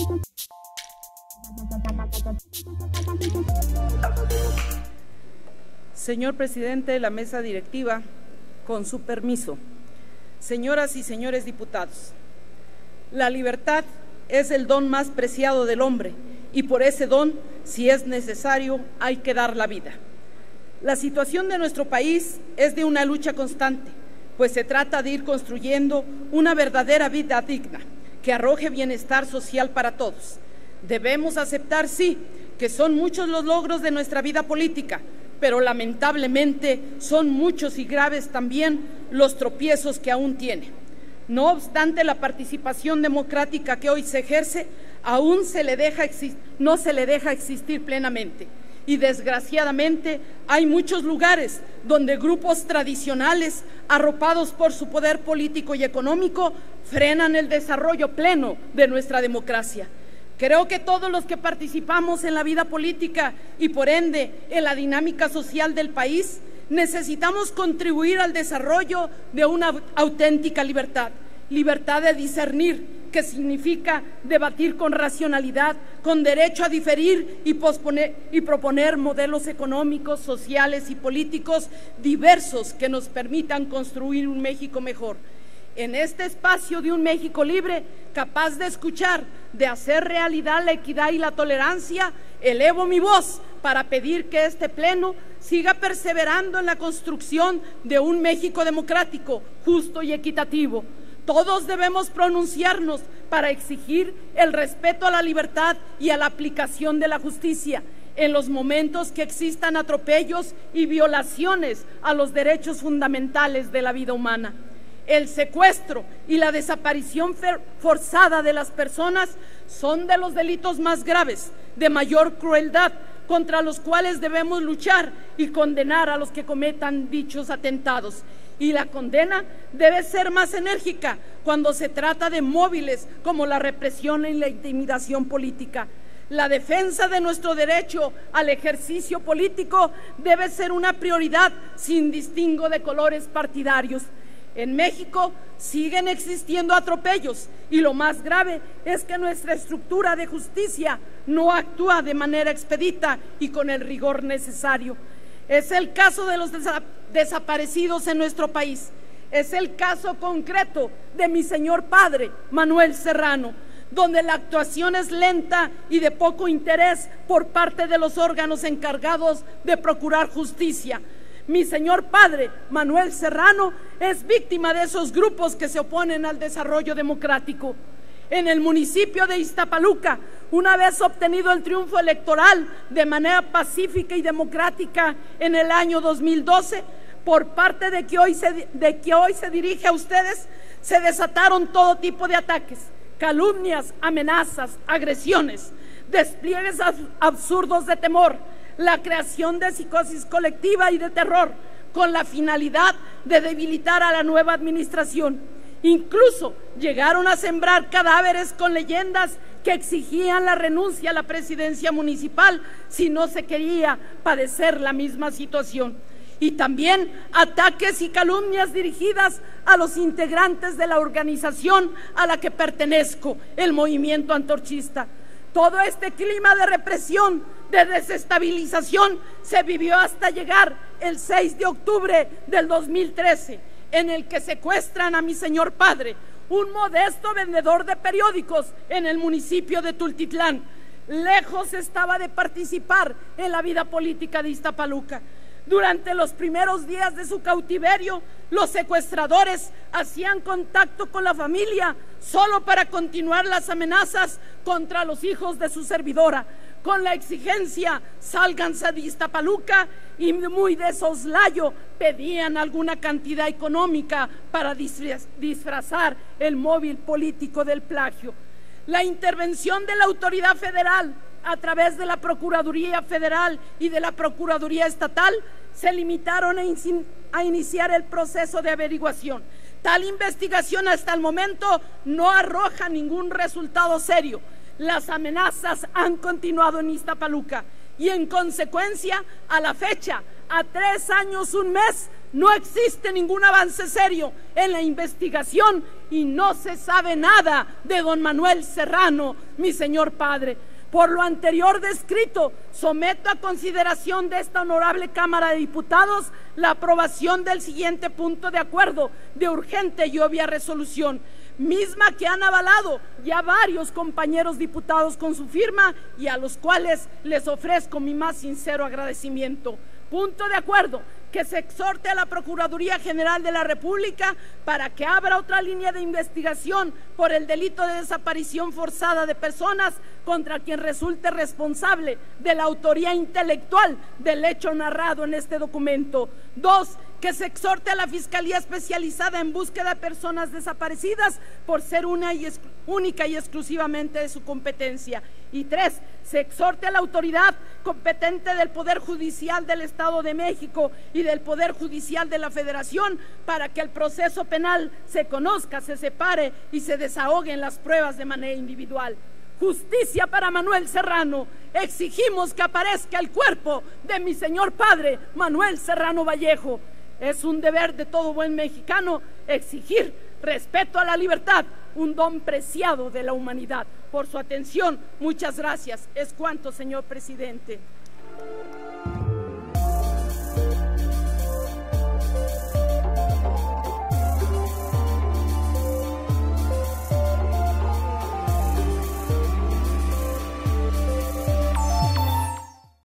Señor presidente de la mesa directiva, con su permiso, señoras y señores diputados, la libertad es el don más preciado del hombre y por ese don, si es necesario, hay que dar la vida. La situación de nuestro país es de una lucha constante, pues se trata de ir construyendo una verdadera vida digna que arroje bienestar social para todos. Debemos aceptar, sí, que son muchos los logros de nuestra vida política, pero lamentablemente son muchos y graves también los tropiezos que aún tiene. No obstante, la participación democrática que hoy se ejerce aún no se le deja existir plenamente. Y desgraciadamente hay muchos lugares donde grupos tradicionales, arropados por su poder político y económico, frenan el desarrollo pleno de nuestra democracia. Creo que todos los que participamos en la vida política y por ende en la dinámica social del país necesitamos contribuir al desarrollo de una auténtica libertad, libertad de discernir, que significa debatir con racionalidad, con derecho a diferir y proponer modelos económicos, sociales y políticos diversos que nos permitan construir un México mejor. En este espacio de un México libre, capaz de escuchar, de hacer realidad la equidad y la tolerancia, elevo mi voz para pedir que este Pleno siga perseverando en la construcción de un México democrático, justo y equitativo. Todos debemos pronunciarnos para exigir el respeto a la libertad y a la aplicación de la justicia en los momentos que existan atropellos y violaciones a los derechos fundamentales de la vida humana. El secuestro y la desaparición forzada de las personas son de los delitos más graves, de mayor crueldad, contra los cuales debemos luchar y condenar a los que cometan dichos atentados. Y la condena debe ser más enérgica cuando se trata de móviles como la represión y la intimidación política. La defensa de nuestro derecho al ejercicio político debe ser una prioridad sin distingo de colores partidarios. En México siguen existiendo atropellos y lo más grave es que nuestra estructura de justicia no actúa de manera expedita y con el rigor necesario. Es el caso de los desaparecidos en nuestro país. Es el caso concreto de mi señor padre, Manuel Serrano, donde la actuación es lenta y de poco interés por parte de los órganos encargados de procurar justicia. Mi señor padre, Manuel Serrano, es víctima de esos grupos que se oponen al desarrollo democrático. En el municipio de Iztapaluca, una vez obtenido el triunfo electoral de manera pacífica y democrática en el año 2012, por parte de que hoy se dirige a ustedes, se desataron todo tipo de ataques, calumnias, amenazas, agresiones, despliegues absurdos de temor, la creación de psicosis colectiva y de terror, con la finalidad de debilitar a la nueva administración. Incluso llegaron a sembrar cadáveres con leyendas que exigían la renuncia a la presidencia municipal si no se quería padecer la misma situación. Y también ataques y calumnias dirigidas a los integrantes de la organización a la que pertenezco, el movimiento antorchista. Todo este clima de represión, de desestabilización, se vivió hasta llegar el 6 de octubre del 2013, en el que secuestran a mi señor padre, un modesto vendedor de periódicos en el municipio de Tultitlán. Lejos estaba de participar en la vida política de Iztapaluca. Durante los primeros días de su cautiverio, los secuestradores hacían contacto con la familia solo para continuar las amenazas contra los hijos de su servidora, con la exigencia: sálganse de Iztapaluca, y muy de soslayo pedían alguna cantidad económica para disfrazar el móvil político del plagio. La intervención de la autoridad federal a través de la Procuraduría Federal y de la Procuraduría Estatal se limitaron a iniciar el proceso de averiguación. Tal investigación hasta el momento no arroja ningún resultado serio. Las amenazas han continuado en Iztapaluca y en consecuencia, a la fecha, a 3 años, 1 mes, No existe ningún avance serio en la investigación y no se sabe nada de don Manuel Serrano, mi señor padre. Por lo anterior descrito, someto a consideración de esta honorable Cámara de Diputados la aprobación del siguiente punto de acuerdo de urgente y obvia resolución, misma que han avalado ya varios compañeros diputados con su firma y a los cuales les ofrezco mi más sincero agradecimiento. Punto de acuerdo: que se exhorte a la Procuraduría General de la República para que abra otra línea de investigación por el delito de desaparición forzada de personas contra quien resulte responsable de la autoría intelectual del hecho narrado en este documento. 2. Que se exhorte a la Fiscalía Especializada en Búsqueda de Personas Desaparecidas por ser única y exclusivamente de su competencia. Y 3. Se exhorte a la autoridad competente del Poder Judicial del Estado de México y del Poder Judicial de la Federación para que el proceso penal se conozca, se separe y se desahoguen las pruebas de manera individual. Justicia para Manuel Serrano. Exigimos que aparezca el cuerpo de mi señor padre, Manuel Serrano Vallejo. Es un deber de todo buen mexicano exigir respeto a la libertad, un don preciado de la humanidad. Por su atención, muchas gracias. Es cuanto, señor presidente.